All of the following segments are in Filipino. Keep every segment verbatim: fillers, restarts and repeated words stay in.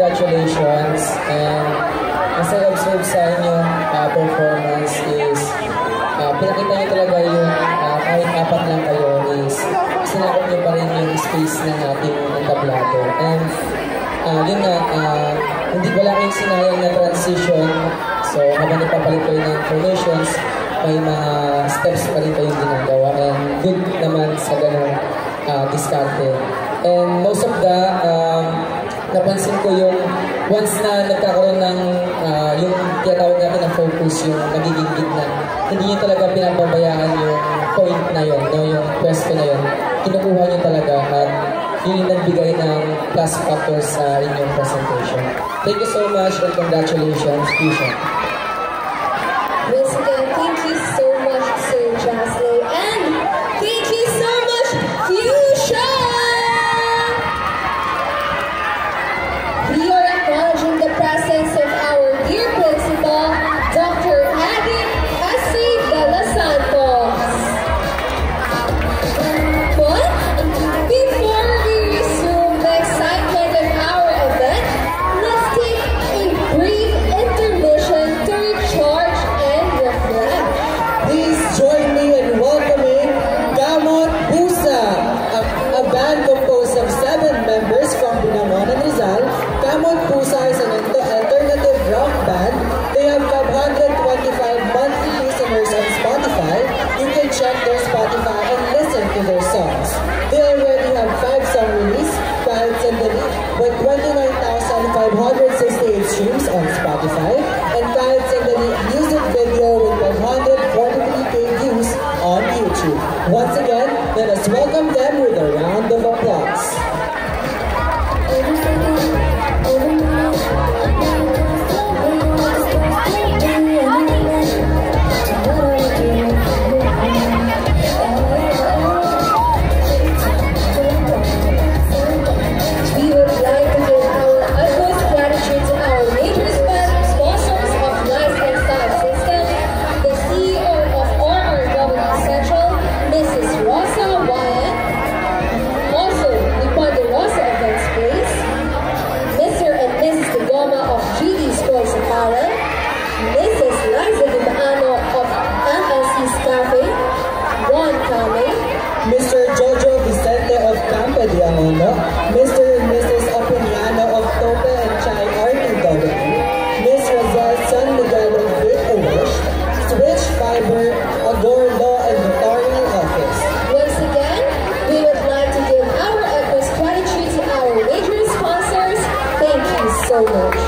congratulations. And as I observe sa inyong uh, performance is uh, pinakita niyo talaga yung uh, kahit apat lang kayo is sinakop niyo pa rin yung space ng ating entablado. And uh, yun nga, uh, hindi wala kayong sinayang na transition. So habang ipapalit kayo ng formations, may mga steps pa rin kayong ginagawa. And good naman sa ganun uh, diskarte. And most of the um, napansin ko yung once na nagkakaroon ng uh, yung tinatawag natin na focus, yung nagiging gitna, hindi nyo talaga pinapabayaan yung point na yun, no? Yung pwesto na yun. Kinukuha nyo talaga at yun yung nagbigay ng plus factors sa inyong presentation. Thank you so much and congratulations, Fusion. Once again, thank you so much, Sir Jasley, and thank you so much, Fusion! We are acknowledging the presence of our dear principal, Doctor Edith Asay de los Santos. But before we resume the excitement of our event, let's take a brief intermission to recharge and reflect. Please join me in welcoming Gamot Pusa, a, a band composed of seven members from Binangon and Rizal. Gamot Pusa is an alternative rock band. They have five hundred twenty-five monthly listeners on Spotify. You can check their Spotify and listen to their songs. They already have five song release, Kahit Sandali, with twenty-nine thousand five hundred sixty-eight streams on Spotify, and Kahit Sandali music video with one hundred forty-three K views on YouTube. Once again, let us welcome them with a round of applause. We would like to give our utmost gratitude to our major sponsors of Life and Style System, the C E O of R R W Central, Missus Rosa Wyatt, also the Ponderosa Events Place, Mister and Missus Kagoma of G D Sports Apparel, Missus Liza Dimaano of M L C's Cafe, Juan Kame, Mister Jojo Vicente of Campa de Amono, Mister and Missus Opiniano of Tope and Chai R T W, Miss Rosal San Miguel of Great Awash, Switch Fiber, Agor Law and Notarial Office. Once again, we would like to give our utmost gratitude to our major sponsors. Thank you so much.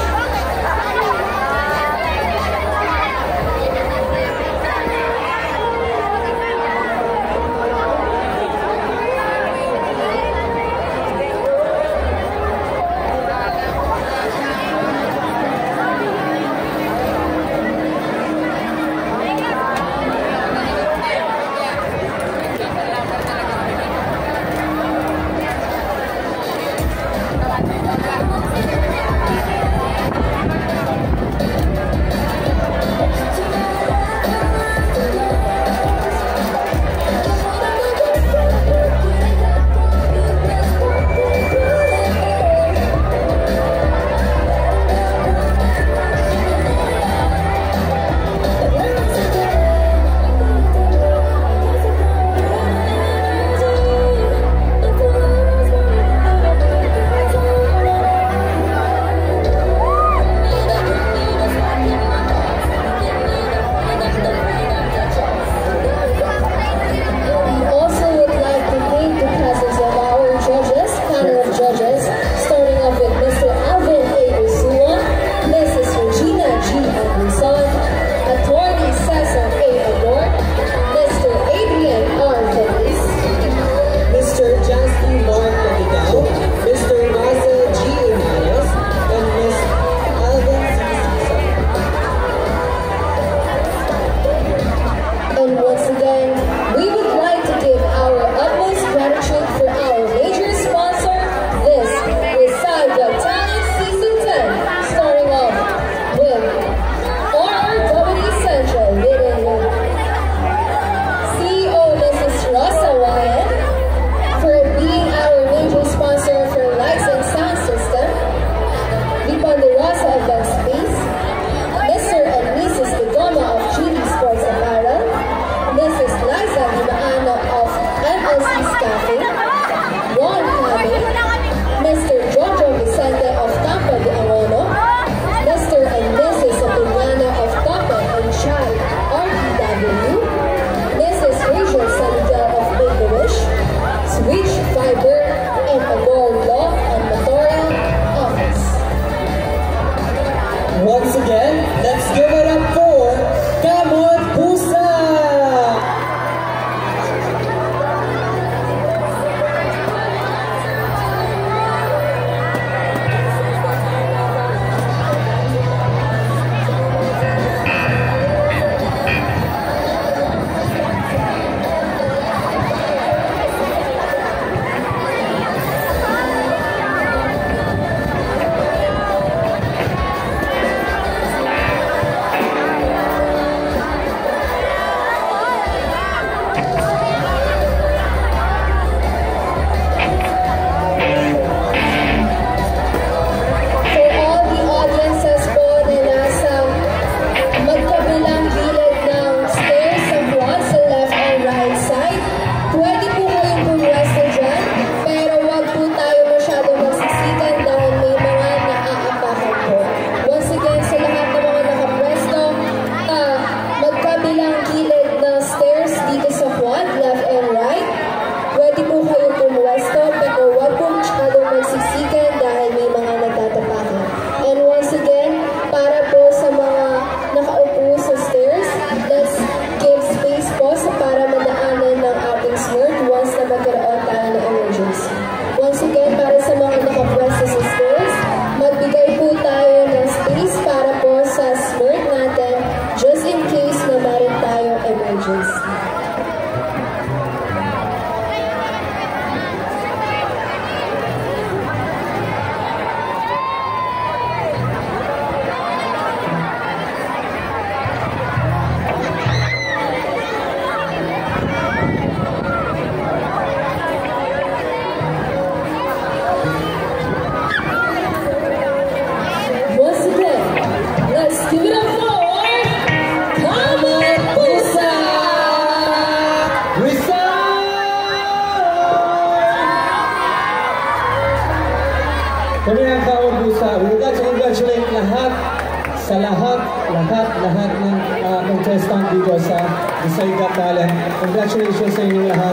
Kami ang Kamot Pusa. We would like to congratulate lahat sa lahat, lahat, lahat ng uh, contestant dito sa Visay Got Talent. Congratulations sa inyong lahat.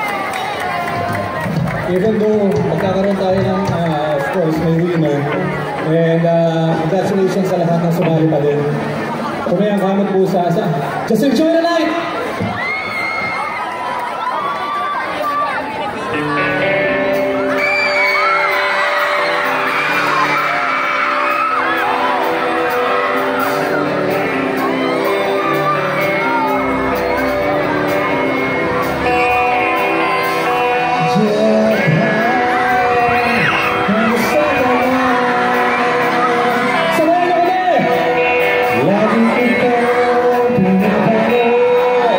Even though magkakaroon tayo ng, uh, of course, may winner. And uh, congratulations sa lahat na sumali pa din. Kami ang Kamot Pusa. Just enjoy the night! Lagi kita pinapanood.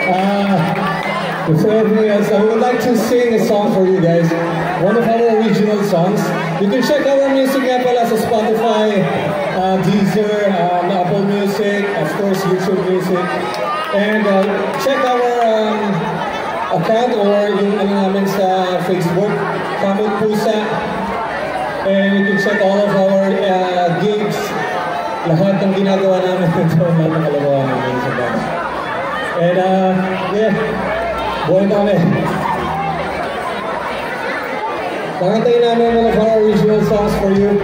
Uh, before everything else, I would like to sing a song for you guys. One of our original songs. You can check our music nga pala sa Spotify, uh, Deezer, um, Apple Music, of course YouTube Music. And uh, check our um, account or yung ano namin sa Facebook, Kamot Pusa. And you can check all of our uh, gigs. Lahat ng ginagawa namin ito, lahat ng kalagawa namin sa band. And uh, yeah, buhay na kami. Pakantayin namin one of our original songs for you.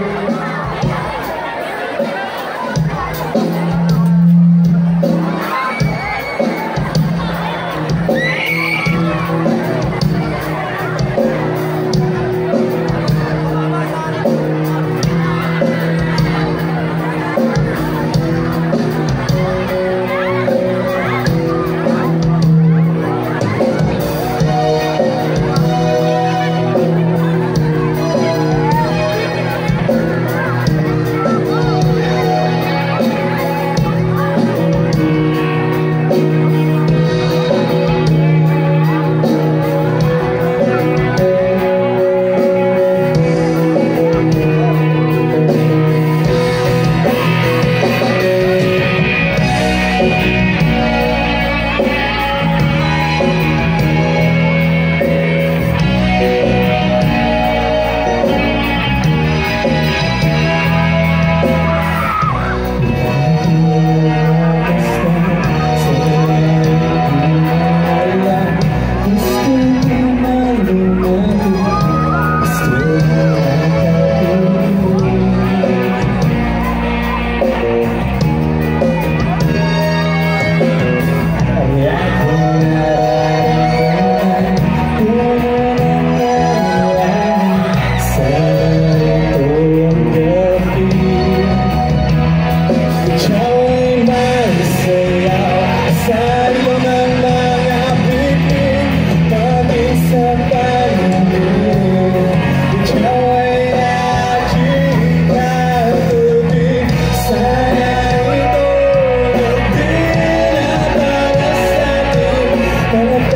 Para